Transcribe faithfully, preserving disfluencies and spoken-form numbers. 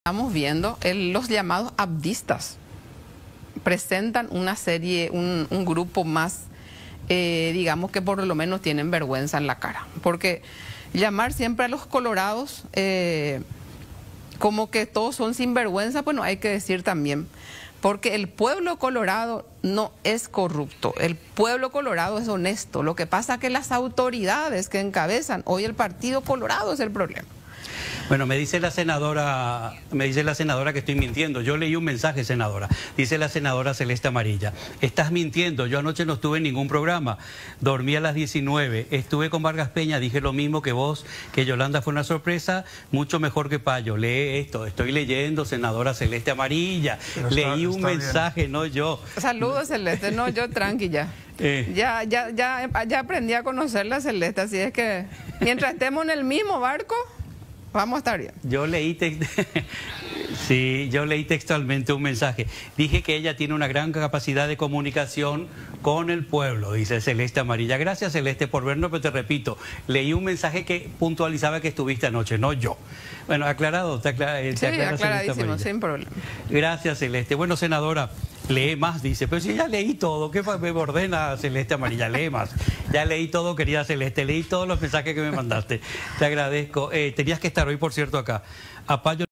Estamos viendo el, los llamados abdistas. Presentan una serie, un, un grupo más, eh, digamos que por lo menos tienen vergüenza en la cara. Porque llamar siempre a los colorados eh, como que todos son sinvergüenza, bueno, hay que decir también. Porque el pueblo colorado no es corrupto, el pueblo colorado es honesto. Lo que pasa es que las autoridades que encabezan hoy el Partido Colorado es el problema. Bueno, me dice la senadora, me dice la senadora que estoy mintiendo. Yo leí un mensaje, senadora. Dice la senadora Celeste Amarilla: estás mintiendo, yo anoche no estuve en ningún programa. Dormí a las diecinueve, estuve con Vargas Peña, dije lo mismo que vos, que Yolanda fue una sorpresa, mucho mejor que Payo. Lee esto, estoy leyendo, senadora Celeste Amarilla. Está, leí un mensaje, bien. No yo. Saludos, Celeste, no yo, tranqui ya. Eh. Ya, ya, ya, ya aprendí a conocerla, Celeste, así es que mientras estemos en el mismo barco, vamos a estar bien. Yo leí, te... sí, yo leí textualmente un mensaje. Dije que ella tiene una gran capacidad de comunicación con el pueblo, dice Celeste Amarilla. Gracias, Celeste, por vernos, pero te repito, leí un mensaje que puntualizaba que estuviste anoche, no yo. Bueno, aclarado, te aclara, te sí, aclara aclaradísimo, sin problema. Gracias, Celeste. Bueno, senadora, lee más, dice. Pero si ya leí todo, ¿qué me ordena Celeste Amarilla? Lee más. Ya leí todo, querida Celeste, leí todos los mensajes que me mandaste. Te agradezco. Eh, tenías que estar hoy, por cierto, acá. A Payo